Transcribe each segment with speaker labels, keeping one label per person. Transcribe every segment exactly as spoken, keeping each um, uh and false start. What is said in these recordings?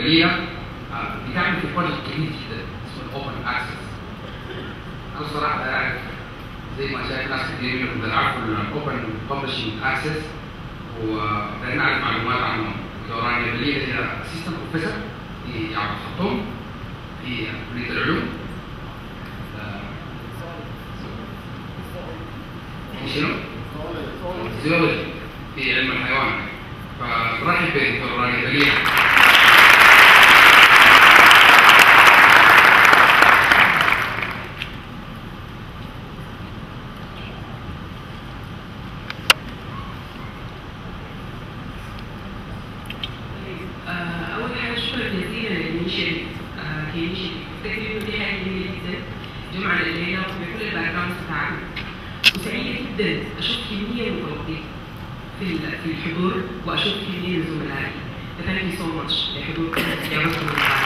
Speaker 1: قليله بتعمل في بروجكت جديد جدا اسمه الاوبن اكسس. انا الصراحه لا اعرف زي ما شايف ناس كثير منهم بيعرفوا الاوبن ببلشنج اكسس وبدنا نعرف معلومات عنهم. دوران قليله هي اسيستنت بروفيسور في جامعه الخرطوم في كليه العلوم. شنو؟ زيولوجي في علم الحيوان. فرحب بدكتور رانيا بليلة.
Speaker 2: أول حاجة شكرا جزيلا للإنشيتيف كإنشيتيف. تقريبا دي حاجة جميلة جدا جمعنا الليلة بكل الباك جراوندز بتاعنا. وسعيدة جدا أشوف كمية من التوظيف في في الحضور وأشوف كمية من زملائي. ثانك يو سو ماتش لحضور اختياراتكم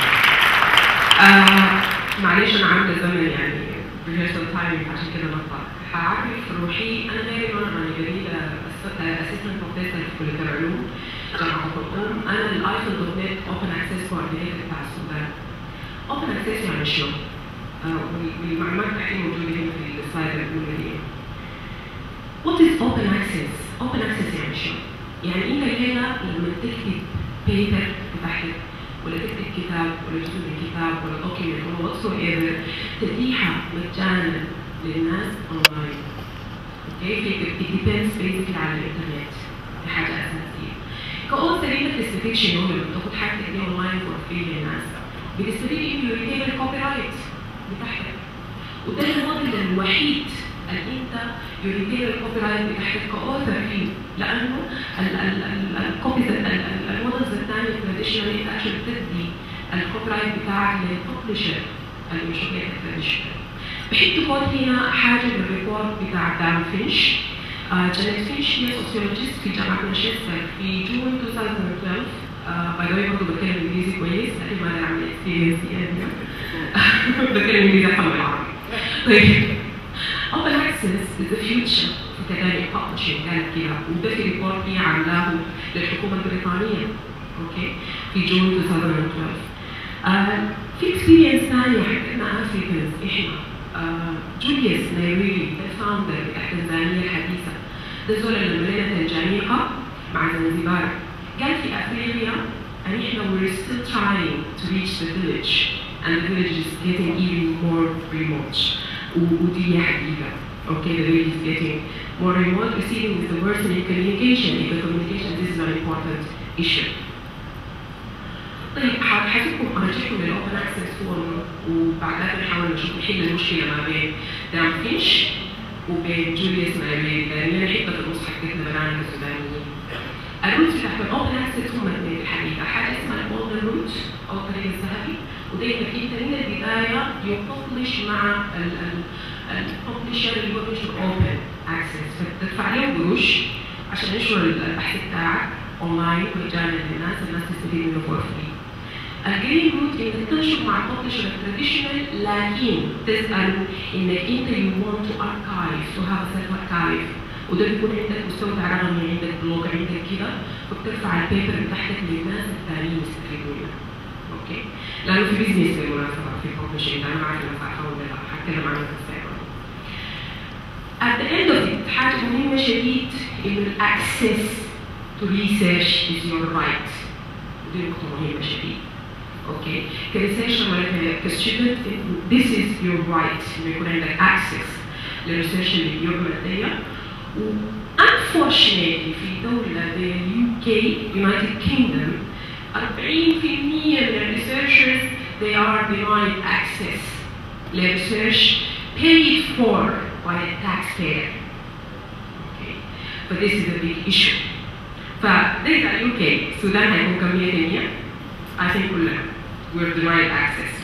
Speaker 2: آه معلش أنا عاملة زمن يعني ريهرسال تايم عشان كده بطلع. هعرف روحي أنا غير إن أنا رانيا بليلة أسيستنت بروفيسور في كلية العلوم جامعة الخرطوم. أنا الأيفون دوت نت أوبن أكسس كوردينيتور بتاع السودان. أوبن أكسس يعني شنو؟ والمعلومات بتاعتي موجودة هنا في السلايد الأولى دي. What is open access? Open access يعني شنو؟ يعني أنت هنا لما تكتب بيبر بتاعتك ولا تكتب كتاب ولا جزء من كتاب ولا دوكيمنت ولا whatsoever تتيحها مجانا للناس أونلاين. أوكي؟ it depends basically على الإنترنت. دي حاجة أساسية. كأوثر أنت بتستفيد شنو لما بتاخد حاجتك دي أونلاين فور فري للناس؟ بتستفيد إنه يريتين الكوبي رايت بتاعتك. وده الموديل الوحيد اللي انت يريدين الكوبي رايت بتاعتك كاوثر فيه، لانه الكوبيز المودلز الثانيه التراديشنال انت اكشلي بتدي الكوبي رايت بتاعك للببلشر اللي مش هي التراديشنال. بحب تكون هنا حاجه من الريبورت بتاع دان فينش. جانيت فينش هي سوسيولوجيست في جامعه مانشستر في جون ألفين واثناشر. باي ذا واي برضه بتكلم انجليزي كويس لكن ما انا عامله اكسبيرينس يعني بتكلم انجليزي احسن من العربي. طيب Open access is the future في كذلك publishing قالت كده وده في ريبورت هي عاملاه للحكومة البريطانية اوكي في جون ألفين واثناشر. آه في اكسبيرينس ثانية حقتنا افريكانز احنا آه جوليوس نيريلي الفاوندر بتاع تنزانيا الحديثة. ده زول اللي ملينا تنجانيقة مع زنزبار. قال في افريقيا ان احنا we're still trying to reach the village and the village is getting even more remote. ودي حقيقة. Okay, the village is getting more remote, receiving with the worsening communication. If the communication this is an important issue. طيب هسيبكم ارجعكم للاوبن اكسس فورم وبعدها بنحاول نشوف نحل المشكلة ما بين دان فينش وبين جوليوس نيريلي لان انا حتة في النص حكيتنا بنانا السودانيين. الروتس بتاعت الاوبن اكسس هم اثنين الحقيقة، حاجة اسمها الجولدن روت او الطريق الذهبي وده انك انت من البدايه يبلش مع الببلشر اللي هو بينشر اوبن اكسس فتدفع لهم قروش عشان ينشر البحث بتاعك اونلاين مجانا للناس، الناس تستفيد منه فور فري. الجرين روت انك تنشر مع الببلشر التراديشنال لكن تسال انك انت يو ونت تو اركايف تو هاف سيلف اركايف وده بيكون عندك مستودع رقمي عندك بلوج عندك كده فبترفع البيبر بتاعتك للناس الثانيين يستفيدوا منها. اوكي؟ لانه في بزنس بالمناسبه في الببلشنج انا ما عارفه انا صح ولا لا هتكلم عنها في السايبر. At the end of it حاجه مهمه شديد انه الاكسس تو ريسيرش از يور رايت. ودي نقطه مهمه شديد. اوكي؟ كريسيرش ولا كستودنت this is your right انه يكون عندك اكسس للريسيرش اللي بيعمل دي. و unfortunately في دوله زي اليو كي United Kingdom أربعين بالمئة من الريسيرشرز they are denied access للريسيرش paid for by a taxpayer. Okay, but this is a big issue. فده يبقى اليو كي، السودان هيكون كم مية بالمية؟ I think كلنا we're denied access.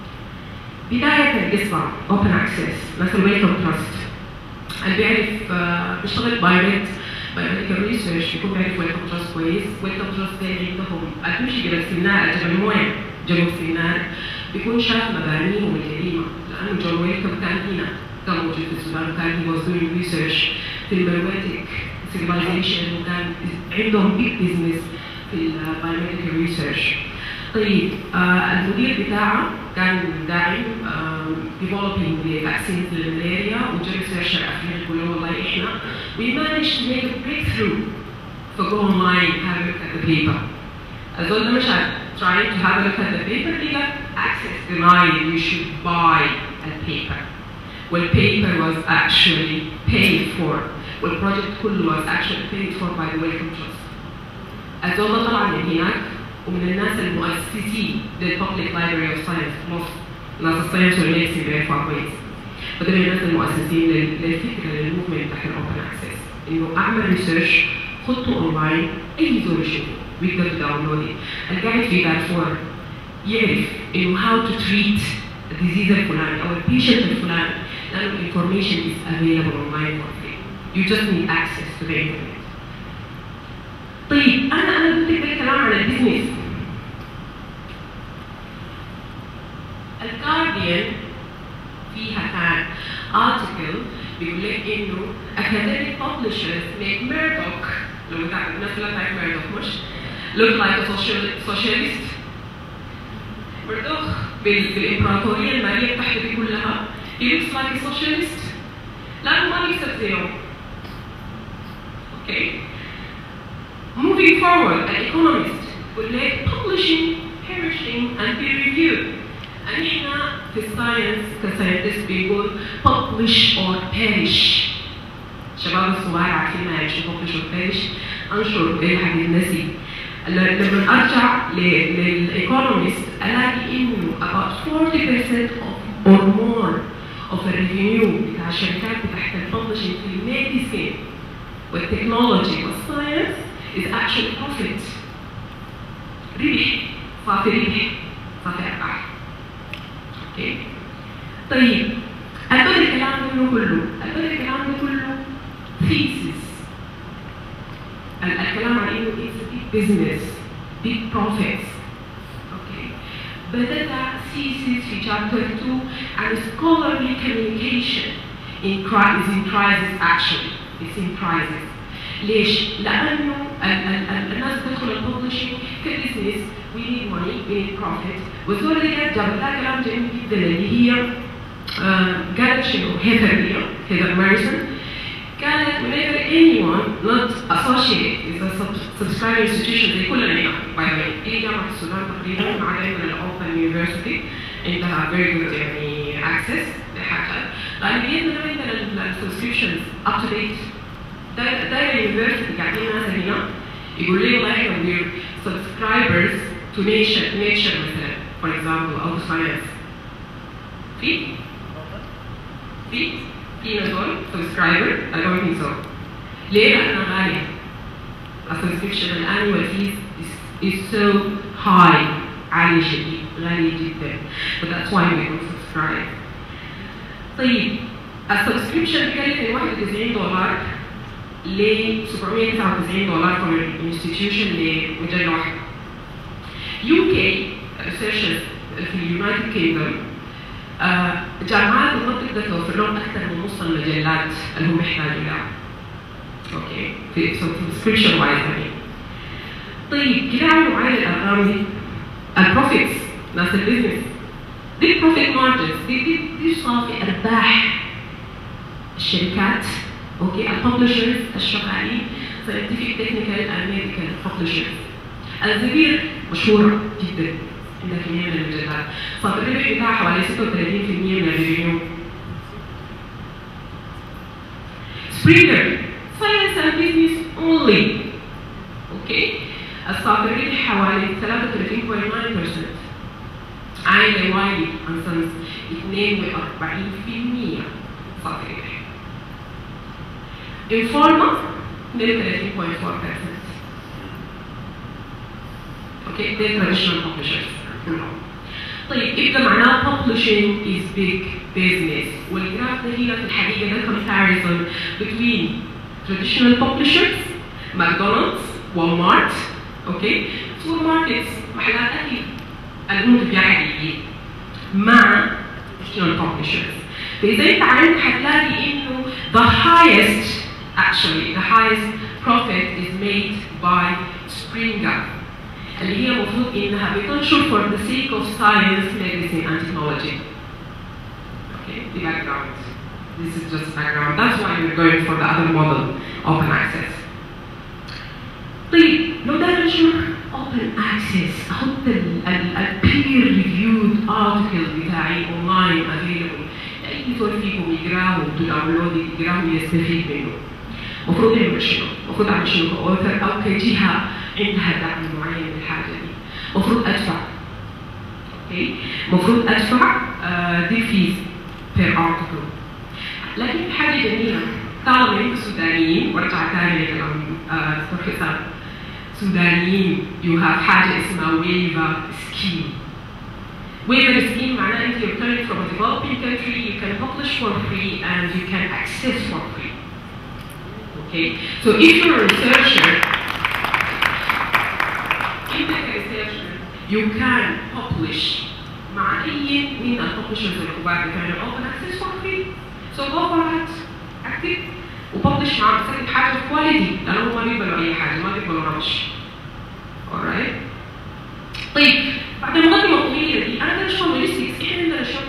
Speaker 2: بداية القصة open access مثل ويلكم تراست اللي بيعرف بيشتغل بايرت بايوميديكال ريسيرش بيكون بيعرف ويلكم تراست كويس. ويلكم تراست ده عندهم بتمشي جبل سيناء جبل مويه جنوب سيناء بيكون شاف مبانيهم القديمه لانه جون ويلكم كان هنا كان موجود في السودان وكان هي واز دوينج ريسيرش في الميرويتك سيفيلايزيشن وكان عندهم بيج بزنس في البايوميديكال ريسيرش. طيب آه المدير بتاعه كان داعم developing the vaccines للملاريا وجا ريسيرشر افريقي يقول له والله احنا we managed to make a breakthrough for go online have a look at the paper. الزول ده مش trying to have a look at the paper he got access denied you should buy a paper. والpaper was actually paid for والproject كله was actually paid for by the Wellcome Trust. الزول ده طلع من هناك ومن الناس المؤسسين للببليك لايبرري اوف ساينس مصر ناس الساينس والميديسين بيعرفوها كويس فده من الناس المؤسسين للفكره للموفمنت تحت الاوبن اكسس انه اعمل ريسيرش خطه اونلاين اي زول يشوفه ويقدر يداونلود القاعد في دارفور يعرف انه هاو تو تريت الديزيز الفلاني او البيشنت الفلاني لانه الانفورميشن از افيلبل اونلاين فور فري يو جاست نيد اكسس تو ذا انترنت. طيب انا انا قلت لك الكلام عن البزنس. الجارديان فيها كان article بيقول لك انه academic publishers make Murdoch لو تعرف الناس كلها تعرف Murdoch مش look like a social, socialist. Murdoch بالامبراطوريه الماليه بتاعته دي كلها he looks like a socialist لانه ما بيكسب زيهم. اوكي Moving forward, an economist will let publishing, publishing and peer review. And إحنا في الساينس كساينتست بيقول publish or perish. شباب الصغار عارفين ما يعني publish or perish. أنشر إيه حديث نسي. لما أرجع للإيكونومست ألاقي إنه about forty percent or more of the revenue بتاع الشركات بتاعت الببلشنج في الميديسين والتكنولوجي والساينس is actually profit. ربح صافي ربح صافي أرباح. اوكي طيب أقدر الكلام ده كله أقدر الكلام ده كله thesis. الكلام عن إنه it's a big business big profits. اوكي بدأت thesis في chapter two عن scholarly communication in crisis in crisis actually it's in crisis. ليش؟ لأنه الناس بتدخل الببلشنج كبزنس we need money we need profit والزول اللي جابت لها كلام جميل جدا اللي هي قالت شنو؟ هيثر هي هيثر مارسون قالت whenever anyone not associated with a subscriber institution زي كلنا هنا by the way هي جامعة السودان تقريبا مع دائما الأوبن يونيفرسيتي عندها very good يعني access لحاجات لأن بيدنا عندنا السبسكريبشنز up to date دايما اليونيفرسيتي قاعدين ناس هنا يقول لي والله احنا we're subscribers to nature nature مثلا for example او to science. في؟ في؟ في نزول subscriber I don't think so. ليه؟ لأنها غالية. A subscription الانnual fees is, is so high عالي شديد غالي جدا but that's why we don't subscribe. طيب السبسكريبشن بيكلف واحد وتسعين دولار ل سبعمية وتسعة وتسعين دولار for institution لمجلة واحدة. يو كي researchers في اليونايتد كينجدوم جامعات المنطقة توفر لهم أكثر من نص المجلات اللي هم يحتاجوا لها. أوكي في subscription wise يعني. طيب كده عملوا معايا الأرقام دي البروفيتس ناس البزنس دي البروفيت مارجنز دي دي دي صافي أرباح الشركات. اوكي الببلشرز الشغالين scientific technical and medical publishers. الزبير مشهورة جدا عندها كمية من المجلات صار الربح بتاعها حوالي ستة وثلاثين بالمية من الريفينيو. سبرينجر science and business only. اوكي الصافي الربح حوالي ثلاثة وثلاثين فاصلة تسعة بالمية. عايلة وايلي and sons اثنين وأربعين بالمية صافي الربح. Informa اثنين وثلاثين فاصلة أربعة بالمية. اوكي ده traditional publishers كلهم. طيب يبقى معناه publishing is big business والجراف ده هنا في الحقيقة ده comparison between traditional publishers ماكدونالدز والمارت اوكي سوبر ماركتس محلات اكل المنتج بتاعها حقيقي مع traditional publishers. فإذا أنت عندك هتلاقي إنه the highest actually the highest profit is made by Springer اللي هي المفروض انها بتنشر for the sake of science, medicine and technology. Okay, the background. This is just background. That's why we're going for the other model, open access. طيب لو ده ننشر open access، احط ال peer reviewed article بتاعي online available، اي زول فيكم يقراه وتداونلود يقراه ويستفيد منه. المفروض يعمل شنو؟ المفروض اعمل شنو كاوثر او كجهه عندها دعم معين للحاجه دي؟ المفروض ادفع. اوكي؟ المفروض ادفع دي فيز بير ارتكل. لكن في حاجه جميله، طالما انتم سودانيين وارجع ثاني لكلام دكتور حسام، سودانيين you have حاجه اسمها waiver scheme. waiver scheme معناه انت you're coming from a developing country, you can publish for free and you can access for free. Okay, so if you're a researcher, if you're a researcher, you can publish مع أي من الببلشرز الكبار اللي كانوا open access for free. So go for it, active وببلش مع نفسك بحاجة كواليتي، لأنهم ما بيقبلوا أي حاجة، ما بيقبلوا ربش. alright. طيب بعد المقدمة الطويلة دي أنا بدي أشتغل لوجيستكس، إحنا عندنا شغل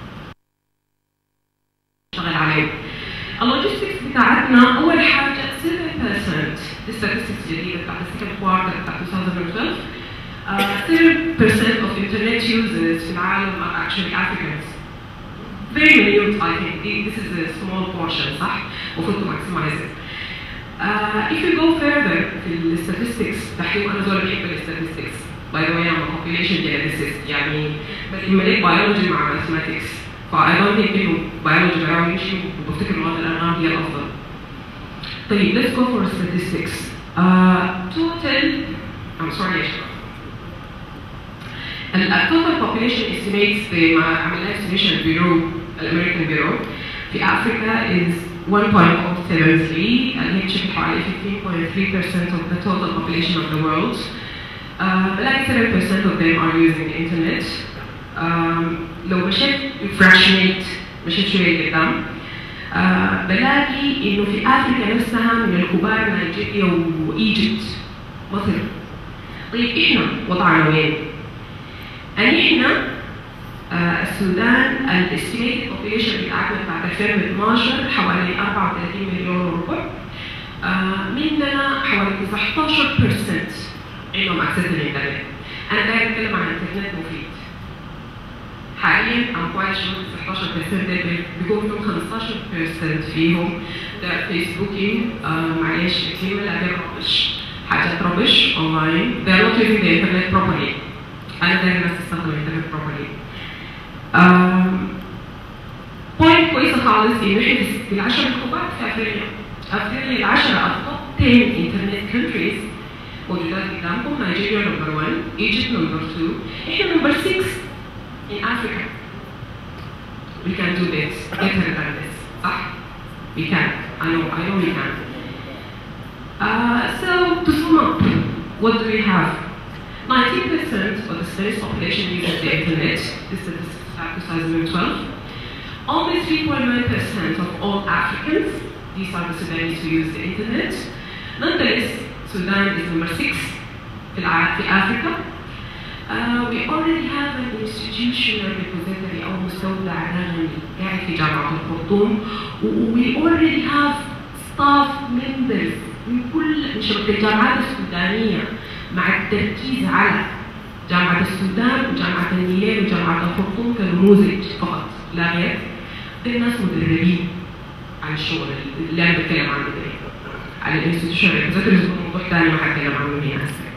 Speaker 2: نشتغل عليه. اللوجيستكس بتاعتنا أول حاجة seven percent الستاتستكس الجديدة بتاعت السكند كوارتر بتاعت twenty twelve uh, seven percent of internet users في العالم are actually Africans. Very minute I think. This is a small portion صح؟ المفروض to maximize it. Uh, if you go further في الستاتستكس تحكيم أنا زول بحب الستاتستكس. By the way I'm a population geneticist يعني بملك biology مع mathematics. فأي don't think إنه biology براوي يمشي وبفتكر إنه الأرقام هي الأفضل. طيب let's go for statistics. Uh, total I'm sorry يا شباب. ال total population estimates the عملنا estimation البيرو الأمريكان بيرو في أفريقيا is one point zero seven three اللي هي بشكل حوالي fifteen point three percent of the total population of the world. Uh, like seven percent of them are using the internet. Um, لو مشيت fractionate مشيت شوية قدام uh, بلاقي إنه في أفريقيا نفسها من الكبار نيجيريا وإيجيبت مصر. طيب إحنا وضعنا وين؟ أن إحنا uh, السودان ال estimated population بتاعتنا بتاعت ألفين واثناشر حوالي أربعة وثلاثين مليون وربع. uh, مننا حوالي تسعتاشر بالمية عندهم access للإنترنت. أنا دايما أتكلم عن الإنترنت مفيد. حاليا I'm quite sure تسعتاشر بالمية بيكون فيهم خمستاشر بالمية فيهم ده فيسبوكينج uh, معلش كلمة لا غير ربش حاجات ربش أونلاين. They're not using the internet properly. أنا دايما الناس تستخدم الإنترنت properly. بوينت كويسة خالص إنه إحنا في العشرة الكبار في أفريقيا. أفريقيا العشرة التوب ten internet countries موجودات قدامكم. نيجيريا نمبر one، Egypt نمبر two، إحنا نمبر six in Africa. We can do this better than this. صح؟ We can. I know. I know we can. Uh, so to sum up, what do we have? nineteen percent of the Sudanese population uses the internet. This is twenty twelve. Only three point nine percent of all Africans, these are the Sudanese who use the internet. Nonetheless, Sudan is number six in Africa. Uh, we already have an institutional repository أو مستودع رقمي قاعد في جامعة الخرطوم. We already have staff members من كل من شبكة الجامعات السودانية مع التركيز على جامعة السودان وجامعة النيل وجامعة الخرطوم كنموذج فقط لا غير. دي ناس مدربين على الشغل اللي أنا بتكلم عنه ده على الانستتيوشن ريبوزيتوريز. موضوع ثاني ما هتكلم عنه هنا هسه.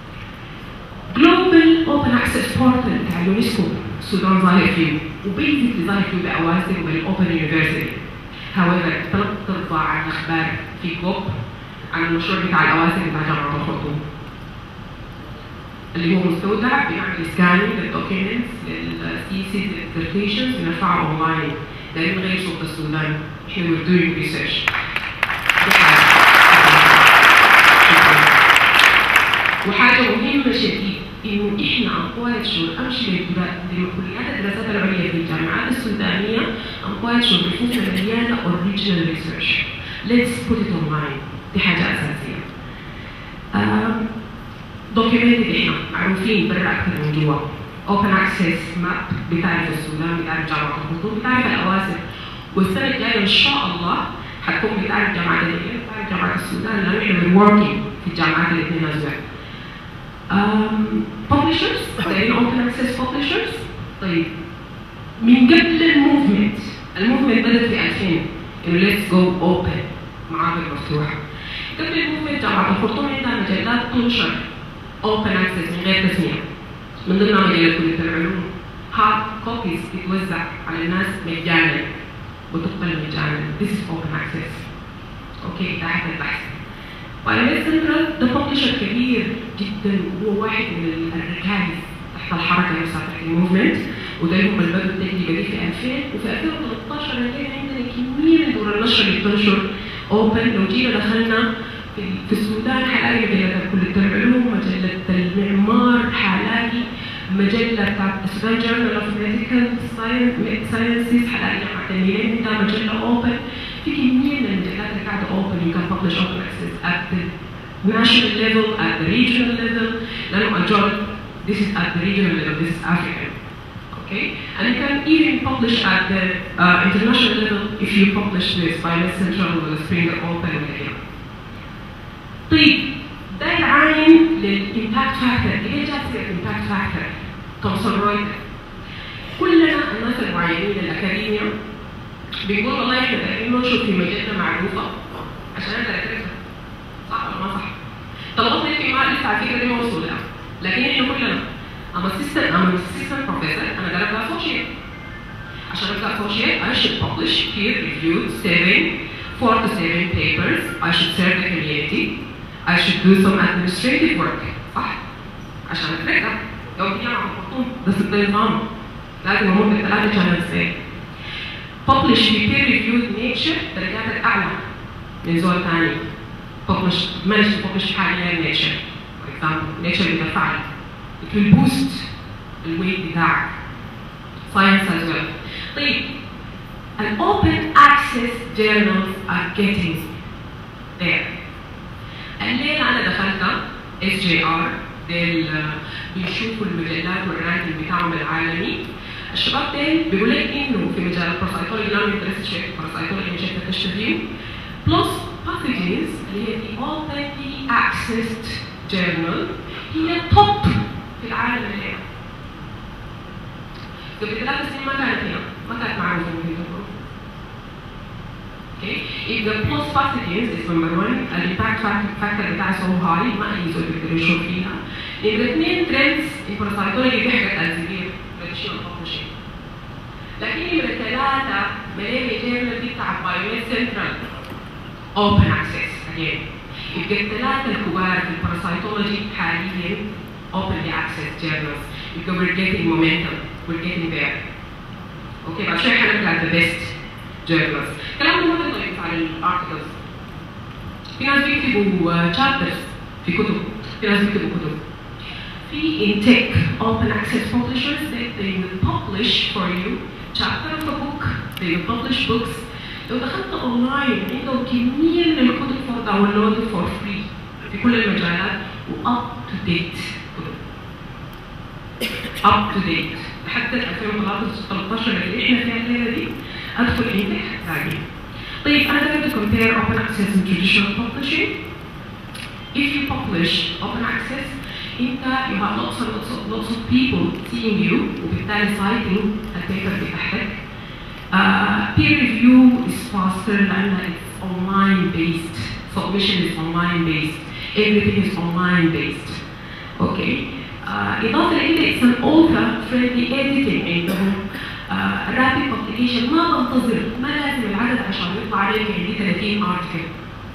Speaker 2: جلوبال اوبن اكسس بورتال بتاع اليونسكو السودان ظاهر فيه وبيزكلي ظاهر فيه بأواسم وبالأوبن يونيفرسيتي. هاويفر طلبت ترضى عن أخبار في جوب عن المشروع بتاع الأواسم بتاع جامعة الخرطوم اللي هو مستودع بيعمل سكانينج للدوكيومنتس للثيسيز للديسرتيشنز بنرفعها اونلاين. ده من غير سلطة السودان. احنا we're doing research. وحاجة مهمة شديد إنه إحنا أنقاذ شغل أمشي لكليات الدراسات العليا في الجامعات السودانية أنقاذ شغل بفوسنا مليانة original research. Let's put it online. دي حاجة أساسية. دوكيومنتد احنا معروفين برا اكثر من جوا. اوبن اكسس ماب بتعرف السودان، بتعرف جامعه الخرطوم، بتعرف الاواسم. والسنه الجايه ان شاء الله حتكون بتعرف جامعه الهلال، بتعرف جامعه السودان، لانه احنا بنوركينج في الجامعات الاثنين هذول. ببلشرز دايرين اوبن اكسس ببلشرز. طيب من قبل الموفمنت، الموفمنت بدات في ألفين انه ليتس جو اوبن معابر مفتوحه. قبل الموفمنت جامعه الخرطوم عندها مجلات تنشر اوبن اكسس من غير تسميه، من ضمنها مجله كليه العلوم. هارد كوبيز تتوزع على الناس مجانا وتقبل مجانا. This is open access. اوكي ده حتى البحث. بايونير سنترال ده ببلشر كبير جدا، وهو واحد من الركائز تحت الحركه نفسها تحت الموفمنت، وده هم اللي بدوا التجربه دي في ألفين، وفي ألفين وثلاثة عشر لقينا عندنا كميه من دور النشر اللي بتنشر اوبن. لو جينا دخلنا في, في السودان حنلاقي مجله كليه العلوم، مجله المعمار، حنلاقي مجله بتاعت السودان جورنال اوف ميديكال ساينسز، حنلاقي جامعه النيلين عندها مجله اوبن. في كميه من المجلات اللي قاعده اوبن you can publish open access at the national level, at the regional level. لانه majority this is at the regional level, this is African. Okay? And you can even publish at the uh, international level if you publish this by West Central or Springer Open ولا كده. طيب ده يعاين للإمباكت فاكتور. ليه جات سيرة الإمباكت فاكتور؟ تومسون رويتر. كلنا الناس المعينين الأكاديمية بيقول والله احنا دايرين ننشر في مجلة معروفة عشان أقدر أدرسها. صح ولا ما صح؟ طلبات في معاه لسه على الفكرة دي ما وصلوا لها، لكن احنا كلنا I'm assistant, I'm an assistant professor, أنا قاعد أبقى associate. عشان أبقى associate, I should publish peer-reviewed seven, four to seven papers. I should serve the community. I should do some administrative work. صح؟ عشان أترقى. لو في جامعة الخرطوم ده ست نظام. لازم أمر بالثلاثة channels. publish في peer-reviewed nature درجاتك أعلى من زول ثاني. publish manage to publish حاليا nature. For example, nature بترفع لك. It will boost the weight بتاعك. Science as well. طيب ال open access journals are getting there. الليلة أنا دخلت إس جي آر ديل بيشوفوا المجلات والرانكينج بتاعهم العالمي. الشباب ديل بيقول لك إنه في مجال الباراسايتولوجي لانه انترست شيء الباراسايتولوجي مش تشتغل بلس باثوجينز اللي هي the openly accessed journal هي توب في العالم اليوم. قبل ثلاث سنين ما كانت هنا، ما كانت معروفة في الجمهور. اوكي؟ يبقى بلس باثوجينز is number one، الامباكت فاكتور بتاعها سو هاي ما أي زول بيقدر يشوف فيها. يبقى اثنين ترندز الباراسايتولوجي دي حاجات أنزلية traditional publishing. لكن يبقى ثلاثة ملاريا جيرنال دي بتاع بايونير سنترال open access again. يبقى الثلاثة الكبار في الباراسايتولوجي حاليا openly access journals. يبقى we're getting momentum, we're getting there. اوكي بعد شوي حنرجع the best journals. كلام ده ما بيضيف على الارتكلز. في ناس بيكتبوا chapters في كتب، في ناس بيكتبوا كتب. في in tech open access publishers that they will publish for you chapter of a book, they will publish books. لو دخلت اونلاين عندهم كميه من الكتب فور داونلود فور فري في كل المجالات واب تو ديت اب تو ديت لحد ألفين وثلاثة عشر اللي احنا فيها الليله دي ادخل عندك ثاني. طيب انا going to compare open access and traditional publishing. If you publish open access انت you have lots of lots of, lots of people seeing you وبالتالي citing البيبر بتاعتك. Uh, peer review is faster لأنها it's online based. Submission is online based. Everything is online based. Okay. Uh, إضافة إلى it's an author friendly editing عندهم. Uh, rapid publication ما بنتظر ما لازم العدد عشان يطلع عليك عندي ثلاثين article.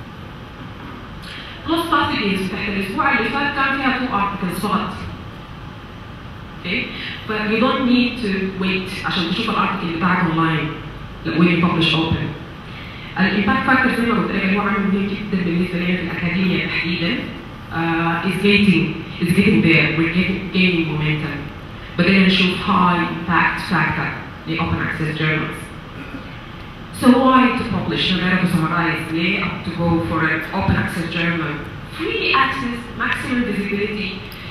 Speaker 2: plus passages تحت الأسبوع اللي فات كان فيها two articles فقط. Okay. But you don't need to wait عشان تشوف الارتكل بتاعك اونلاين when you publish open. الامباكت فاكتور زي ما قلت لك هو عامل مهم جدا بالنسبه لنا في الاكاديميه تحديدا. uh, is getting is getting there, we're getting gaining momentum. بدينا نشوف high impact factor ل open access journals. So why to publish? No matter to summarize, ليه up to go for an open access journal? Free access, maximum visibility.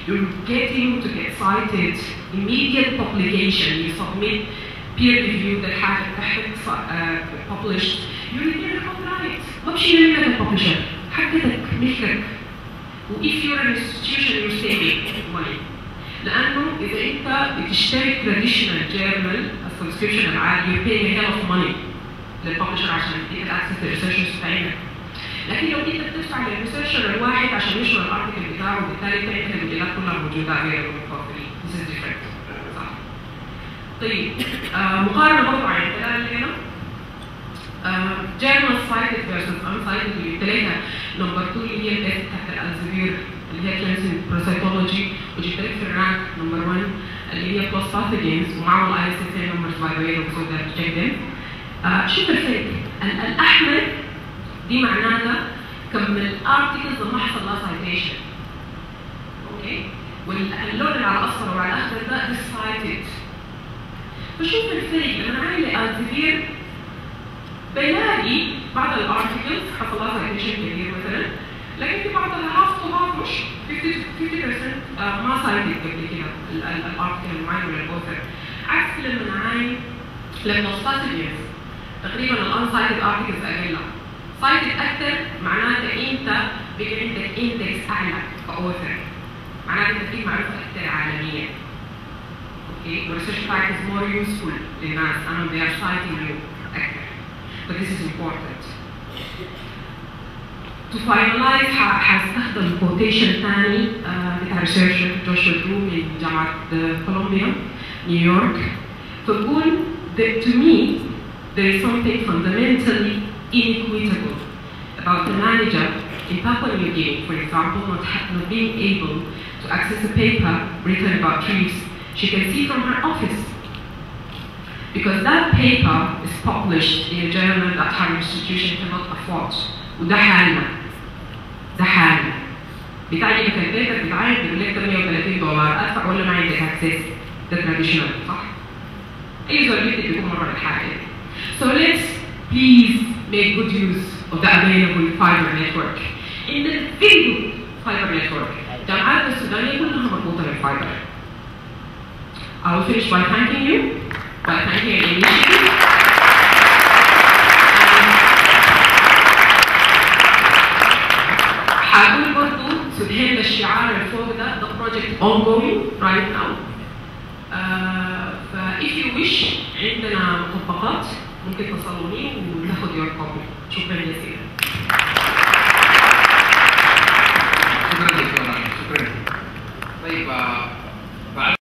Speaker 2: you're getting to get cited, immediate publication, you submit peer review that حاجة تحتك uh, published, you retain the copyright. ما بشيل منك الببلشر، حقتك ملكك. و if you're an institution you're saving money. لأنه إذا أنت بتشتري traditional journal السبسكريبشن العادي you're paying a hell of money للببلشر عشان يديك access للريسيرشرز بتاعتك. لكن لو انت بتدفع للريسيرشر الواحد عشان يشرح الارتكل بتاعه وبالتالي انت المجالات كلها موجوده available for free. This is different. صح. طيب آه مقارنه برضه عن الكلام اللي هنا. آه journal cited versus uncited اللي قلت لها نمبر اثنين اللي هي التست بتاعت الالزفير اللي هي كلاسين بروسيتولوجي وجبت لك في الرانك نمبر واحد اللي هي بلس باثوجينز ومعهم الاي اس اس نمبرز باي ذا واي سو ذات تشيك ذيم. شوف الفرق الاحمر دي معناتها كم من الارتكلز اللي ما حصل لها سايتيشن. اوكي؟ واللون اللي على الاصفر وعلى الاخضر ده سايتد. فشوف الفرق لما انا عامل الزفير بلاقي بعض الارتكلز حصل لها سايتيشن كبير مثلا، لكن في بعضها هاف تو هاف مش خمسين بالمية ما سايتد قبل كده الارتكل المعين ولا الاوثر. عكس لما نعاين لما السايتد تقريبا الانسايتد ارتكلز اقل. سايتد اكثر معناته انت بيجي عندك اندكس اعلى كاوثر، معناته انت فيك معروف اكثر عالميا. اوكي؟ والريسيرش بتاعك is more useful للناس انهم they are citing you اكثر. But this is important. To finalize هستخدم quotation ثاني بتاع ريسيرشر جوشوا درو من جامعة كولومبيا نيويورك. فبقول that to me there is something fundamentally inequitable about the manager in Papua New Guinea, for example, not, not being able to access a paper written about trees she can see from her office. Because that paper is published in a journal that her institution cannot afford. وده حالنا. ده حالنا. بتعجبك البيبر بتاعك بيقول لك ثمانية وثلاثين دولار ادفع ولا ما عندك اكسس. ده تراديشنال صح؟ أي زول بيكتب بيكون مرة الحاجة. So let's please make good use of the available fiber network. In the very good fiber network, جامعات السودانية كلها مربوطة بالفايبر. I will finish by thanking you, by thanking your initiative. هقول برضو سبحان الشعار اللي فوق ده the project ongoing right now. Uh, ف if you wish عندنا مطبقات ممكن تصلوني وناخد your copy. شكرا جزيلا.
Speaker 1: شكرا دكتورة. شكرا. طيب